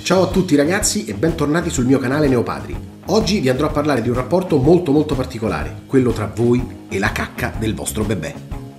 Ciao a tutti ragazzi e bentornati sul mio canale Neopadri. Oggi vi andrò a parlare di un rapporto molto particolare, quello tra voi e la cacca del vostro bebè.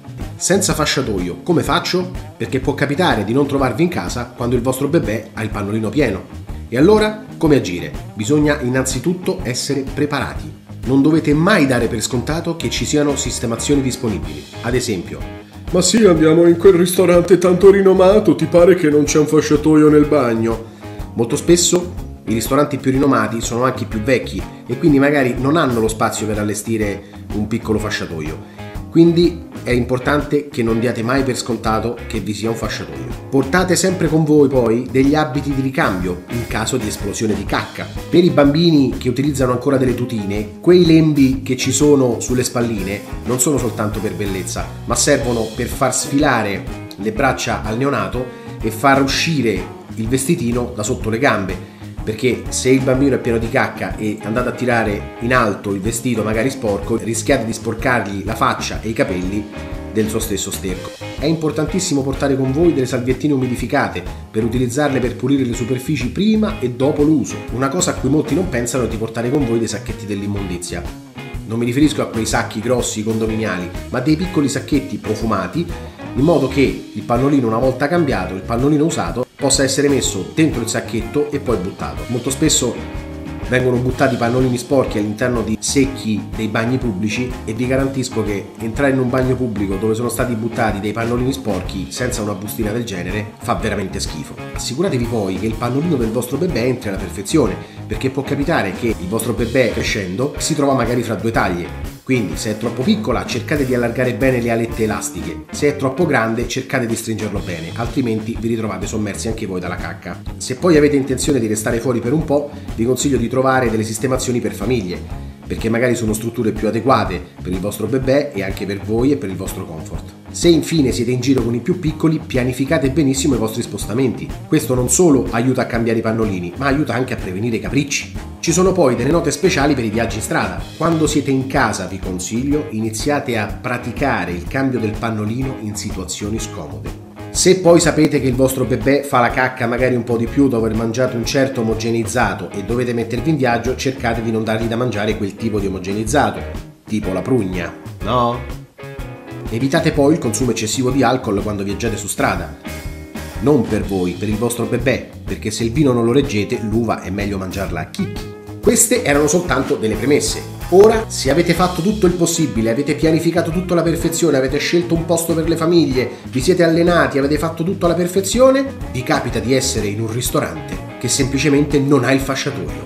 Senza fasciatoio, come faccio? Perché può capitare di non trovarvi in casa quando il vostro bebè ha il pannolino pieno. E allora, come agire? Bisogna innanzitutto essere preparati. Non dovete mai dare per scontato che ci siano sistemazioni disponibili. Ad esempio, ma sì, andiamo in quel ristorante tanto rinomato, ti pare che non c'è un fasciatoio nel bagno? molto spesso i ristoranti più rinomati sono anche più vecchi e quindi magari non hanno lo spazio per allestire un piccolo fasciatoio. Quindi è importante che non diate mai per scontato che vi sia un fasciatoio. Portate sempre con voi poi degli abiti di ricambio in caso di esplosione di cacca. Per i bambini che utilizzano ancora delle tutine, quei lembi che ci sono sulle spalline non sono soltanto per bellezza, ma servono per far sfilare le braccia al neonato e far uscire il vestitino da sotto le gambe, perché se il bambino è pieno di cacca e andate a tirare in alto il vestito magari sporco, rischiate di sporcargli la faccia e i capelli del suo stesso sterco. È importantissimo portare con voi delle salviettine umidificate per utilizzarle per pulire le superfici prima e dopo l'uso. Una cosa a cui molti non pensano è di portare con voi dei sacchetti dell'immondizia. Non mi riferisco a quei sacchi grossi condominiali, ma dei piccoli sacchetti profumati, in modo che il pannolino, una volta cambiato, il pannolino usato, possa essere messo dentro il sacchetto e poi buttato. Molto spesso vengono buttati pannolini sporchi all'interno di secchi dei bagni pubblici e vi garantisco che entrare in un bagno pubblico dove sono stati buttati dei pannolini sporchi senza una bustina del genere fa veramente schifo. Assicuratevi poi che il pannolino del vostro bebè entri alla perfezione, perché può capitare che il vostro bebè crescendo si trova magari fra due taglie. Quindi se è troppo piccola cercate di allargare bene le alette elastiche, se è troppo grande cercate di stringerlo bene, altrimenti vi ritrovate sommersi anche voi dalla cacca. Se poi avete intenzione di restare fuori per un po', vi consiglio di trovare delle sistemazioni per famiglie, perché magari sono strutture più adeguate per il vostro bebè e anche per voi e per il vostro comfort. Se infine siete in giro con i più piccoli, pianificate benissimo i vostri spostamenti. Questo non solo aiuta a cambiare i pannolini, ma aiuta anche a prevenire i capricci. Ci sono poi delle note speciali per i viaggi in strada. Quando siete in casa, vi consiglio, iniziate a praticare il cambio del pannolino in situazioni scomode. Se poi sapete che il vostro bebè fa la cacca magari un po' di più dopo aver mangiato un certo omogeneizzato e dovete mettervi in viaggio, cercate di non dargli da mangiare quel tipo di omogeneizzato, tipo la prugna, no? Evitate poi il consumo eccessivo di alcol quando viaggiate su strada. Non per voi, per il vostro bebè, perché se il vino non lo reggete, l'uva è meglio mangiarla a chicchi. Queste erano soltanto delle premesse. Ora, se avete fatto tutto il possibile, avete pianificato tutto alla perfezione, avete scelto un posto per le famiglie, vi siete allenati, avete fatto tutto alla perfezione, vi capita di essere in un ristorante che semplicemente non ha il fasciatoio.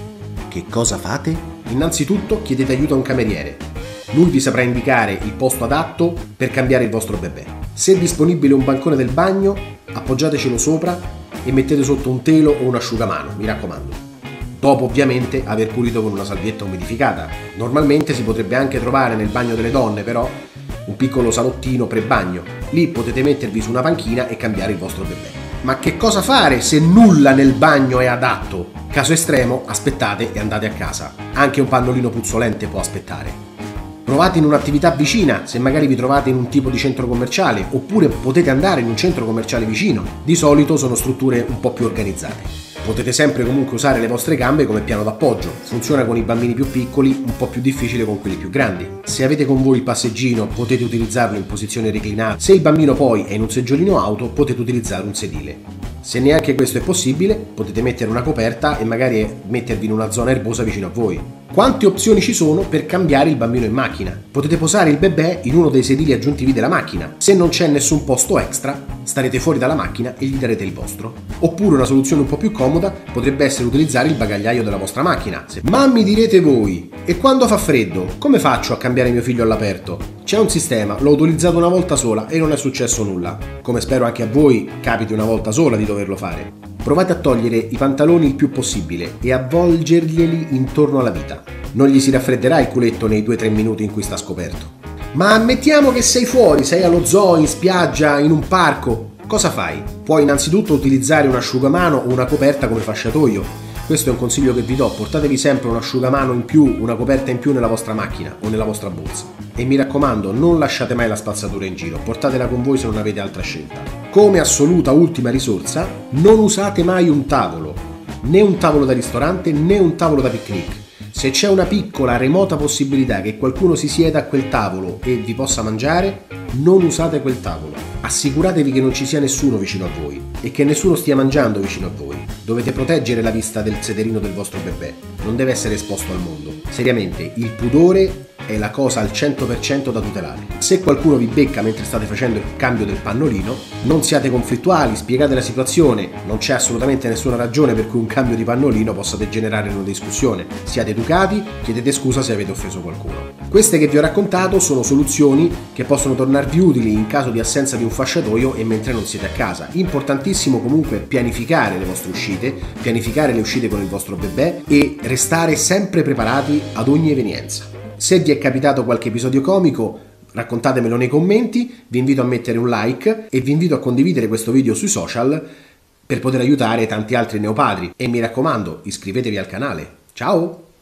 Che cosa fate? Innanzitutto chiedete aiuto a un cameriere. Lui vi saprà indicare il posto adatto per cambiare il vostro bebè. Se è disponibile un bancone del bagno, appoggiatecelo sopra e mettete sotto un telo o un asciugamano, mi raccomando. Dopo ovviamente aver pulito con una salvietta umidificata. Normalmente si potrebbe anche trovare nel bagno delle donne però un piccolo salottino pre-bagno. Lì potete mettervi su una panchina e cambiare il vostro bebè. Ma che cosa fare se nulla nel bagno è adatto? Caso estremo, aspettate e andate a casa. Anche un pannolino puzzolente può aspettare. Provate in un'attività vicina, se magari vi trovate in un tipo di centro commerciale, oppure potete andare in un centro commerciale vicino. Di solito sono strutture un po' più organizzate. Potete sempre comunque usare le vostre gambe come piano d'appoggio. Funziona con i bambini più piccoli, un po' più difficile con quelli più grandi. Se avete con voi il passeggino, potete utilizzarlo in posizione reclinata. Se il bambino poi è in un seggiolino auto, potete utilizzare un sedile. Se neanche questo è possibile, potete mettere una coperta e magari mettervi in una zona erbosa vicino a voi. Quante opzioni ci sono per cambiare il bambino in macchina? Potete posare il bebè in uno dei sedili aggiuntivi della macchina. Se non c'è nessun posto extra, starete fuori dalla macchina e gli darete il vostro. Oppure una soluzione un po' più comoda potrebbe essere utilizzare il bagagliaio della vostra macchina. Ma mi direte voi, e quando fa freddo, come faccio a cambiare mio figlio all'aperto? C'è un sistema, l'ho utilizzato una volta sola e non è successo nulla. Come spero anche a voi capiti una volta sola di doverlo fare. Provate a togliere i pantaloni il più possibile e avvolgerglieli intorno alla vita. Non gli si raffredderà il culetto nei 2-3 minuti in cui sta scoperto. Ma ammettiamo che sei fuori, sei allo zoo, in spiaggia, in un parco. Cosa fai? Puoi innanzitutto utilizzare un asciugamano o una coperta come fasciatoio. Questo è un consiglio che vi do: portatevi sempre un asciugamano in più, una coperta in più nella vostra macchina o nella vostra borsa. E mi raccomando, non lasciate mai la spazzatura in giro, portatela con voi se non avete altra scelta. Come assoluta ultima risorsa, non usate mai un tavolo, né un tavolo da ristorante né un tavolo da picnic. Se c'è una piccola, remota possibilità che qualcuno si sieda a quel tavolo e vi possa mangiare, non usate quel tavolo. Assicuratevi che non ci sia nessuno vicino a voi e che nessuno stia mangiando vicino a voi. Dovete proteggere la vista del sederino del vostro bebè, non deve essere esposto al mondo. Seriamente, il pudore è la cosa al 100% da tutelare. Se qualcuno vi becca mentre state facendo il cambio del pannolino, non siate conflittuali, spiegate la situazione, non c'è assolutamente nessuna ragione per cui un cambio di pannolino possa degenerare in una discussione. Siate educati, chiedete scusa se avete offeso qualcuno. Queste che vi ho raccontato sono soluzioni che possono tornarvi utili in caso di assenza di un fasciatoio e mentre non siete a casa. Importantissimo comunque pianificare le vostre uscite, pianificare le uscite con il vostro bebè e restare sempre preparati ad ogni evenienza. Se vi è capitato qualche episodio comico, raccontatemelo nei commenti, vi invito a mettere un like e vi invito a condividere questo video sui social per poter aiutare tanti altri neopadri. E mi raccomando, iscrivetevi al canale. Ciao!